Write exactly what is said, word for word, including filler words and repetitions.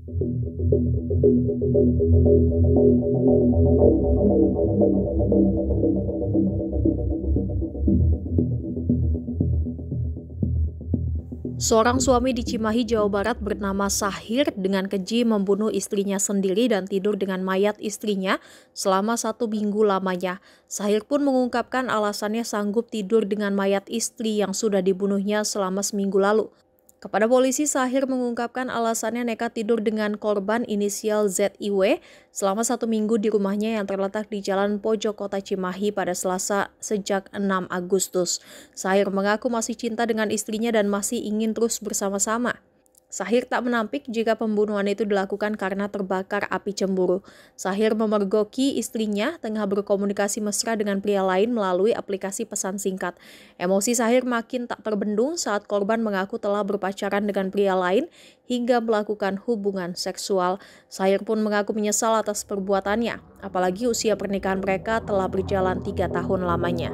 Seorang suami di Cimahi, Jawa Barat bernama Sahir dengan keji membunuh istrinya sendiri dan tidur dengan mayat istrinya selama satu minggu lamanya. Sahir pun mengungkapkan alasannya sanggup tidur dengan mayat istri yang sudah dibunuhnya selama seminggu lalu. Kepada polisi, Sahir mengungkapkan alasannya nekat tidur dengan korban inisial Z I W selama satu minggu di rumahnya yang terletak di Jalan Pojok Kota Cimahi pada Selasa sejak enam Agustus. Sahir mengaku masih cinta dengan istrinya dan masih ingin terus bersama-sama. Sahir tak menampik jika pembunuhan itu dilakukan karena terbakar api cemburu. Sahir memergoki istrinya tengah berkomunikasi mesra dengan pria lain melalui aplikasi pesan singkat. Emosi Sahir makin tak terbendung saat korban mengaku telah berpacaran dengan pria lain hingga melakukan hubungan seksual. Sahir pun mengaku menyesal atas perbuatannya, apalagi usia pernikahan mereka telah berjalan tiga tahun lamanya.